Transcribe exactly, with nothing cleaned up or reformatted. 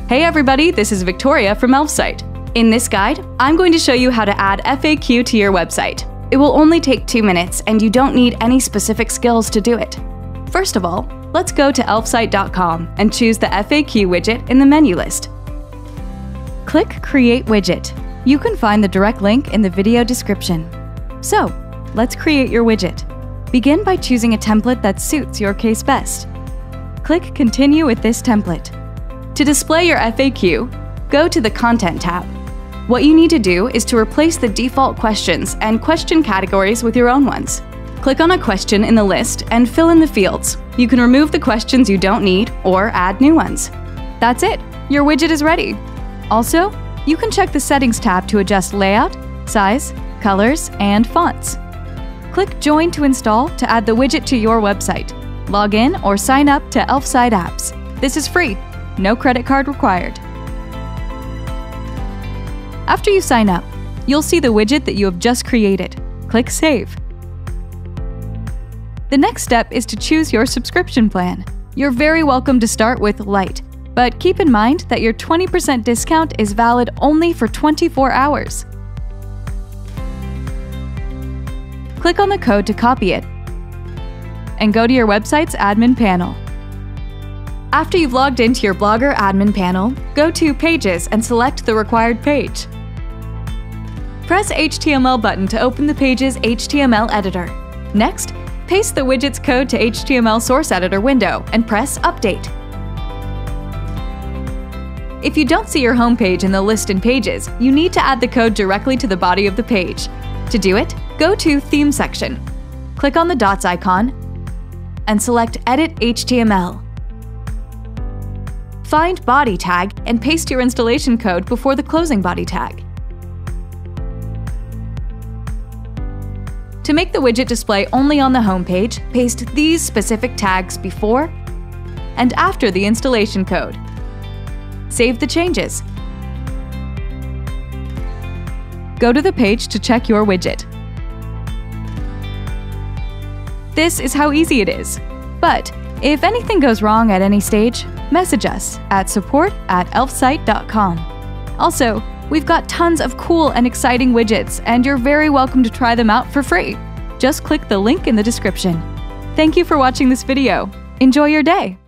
Hey everybody, this is Victoria from Elfsight. In this guide, I'm going to show you how to add F A Q to your website. It will only take two minutes and you don't need any specific skills to do it. First of all, let's go to elfsight dot com and choose the F A Q widget in the menu list. Click Create Widget. You can find the direct link in the video description. So, let's create your widget. Begin by choosing a template that suits your case best. Click Continue with this template. To display your F A Q, go to the Content tab. What you need to do is to replace the default questions and question categories with your own ones. Click on a question in the list and fill in the fields. You can remove the questions you don't need or add new ones. That's it! Your widget is ready! Also, you can check the Settings tab to adjust layout, size, colors, and fonts. Click Join to install to add the widget to your website. Log in or sign up to Elfsight apps. This is free. No credit card required. After you sign up, you'll see the widget that you have just created. Click Save. The next step is to choose your subscription plan. You're very welcome to start with Lite, but keep in mind that your twenty percent discount is valid only for twenty-four hours. Click on the code to copy it and go to your website's admin panel. After you've logged into your Blogger admin panel, go to Pages and select the required page. Press H T M L button to open the page's H T M L editor. Next, paste the widget's code to H T M L source editor window and press Update. If you don't see your home page in the list in Pages, you need to add the code directly to the body of the page. To do it, go to Theme section. Click on the dots icon and select Edit H T M L. Find Body tag and paste your installation code before the closing body tag. To make the widget display only on the home page, paste these specific tags before and after the installation code. Save the changes. Go to the page to check your widget. This is how easy it is. But if anything goes wrong at any stage, message us at support at elfsight dot com. Also, we've got tons of cool and exciting widgets, and you're very welcome to try them out for free. Just click the link in the description. Thank you for watching this video. Enjoy your day!